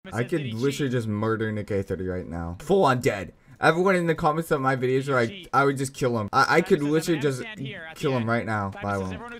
I could literally just murder Nick A30 right now. Full on dead. Everyone in the comments of my videos are like, I would just kill him. I could literally just kill him right now. But I won't.